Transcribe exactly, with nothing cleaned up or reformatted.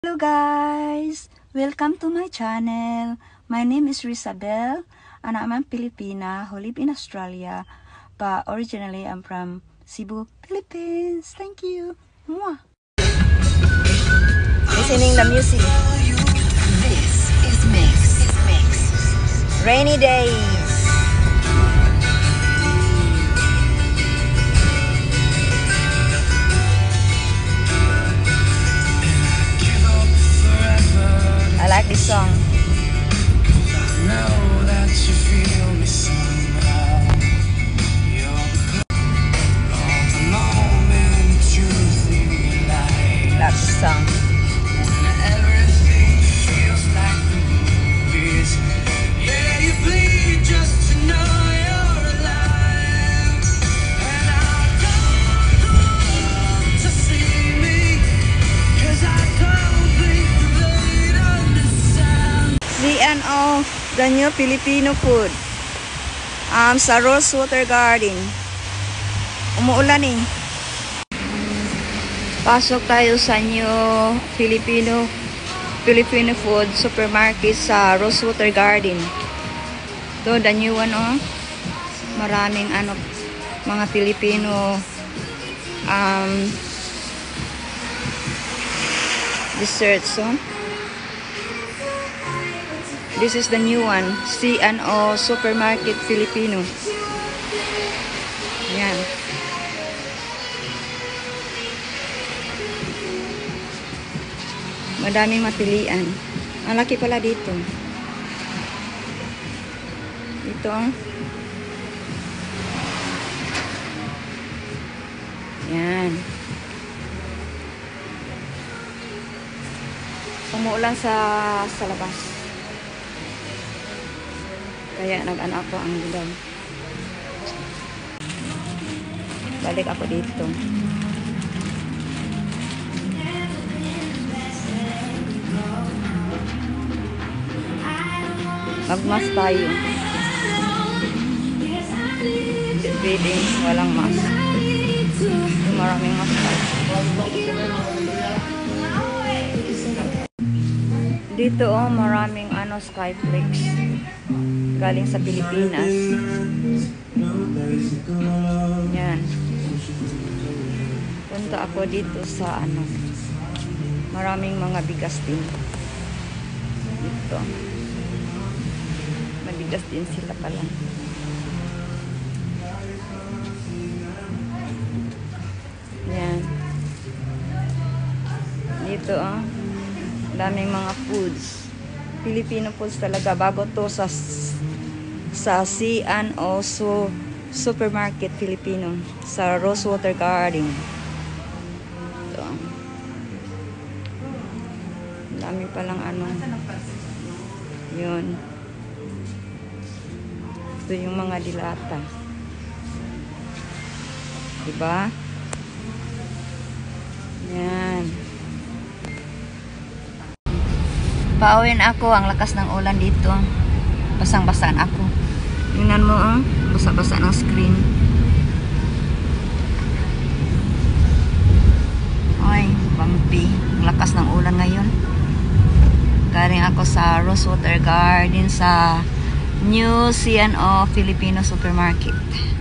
Hello guys! Welcome to my channel. My name is Rizabel and I'm a Filipina who live in Australia, but originally I'm from Cebu, Philippines. Thank you. Mwah. Listening the music. This is Mix. Is Mix. Rainy days. I like this song. Love this song. C N O, the new Filipino food. Um, sa Rosewater Garden. Umuulan eh. Pasok tayo sa new Filipino Filipino food supermarket sa Rosewater Garden. Ito, the new one oh. Maraming ano, mga Filipino um, desserts oh. This is the new one, C N O Supermarket Filipino. Yan. Madaming mapilian. Ang laki pala dito. Ito. Yan. Umuulan sa sa labas. Kaya nag-ano ako ang dilaw. Balik ako dito. Magmas tayo. Pwedeng walang mas. Maraming mas tayo. Dito oh, maraming ano, Skyflakes. Galing sa Pilipinas. Yan. Punta ako dito sa ano. Maraming mga bigas din. Dito. Mabigas din sila pala. Yan. Dito ah. Daming mga foods. Filipino foods talaga. Bago to sa sa C N O so Supermarket Filipino sa Rosewater Garden. Ito. Dami palang ano. Yun. Ito yung mga dilata. Diba? Yan. Pauwin ako. Ang lakas ng ulan dito. Basang-basaan ako. Tingnan mo ah. Basa-basa ng screen. Ay, bumpy. Ang lakas ng ulan ngayon. Galing ako sa Rosewater Garden sa New C N O Filipino Supermarket.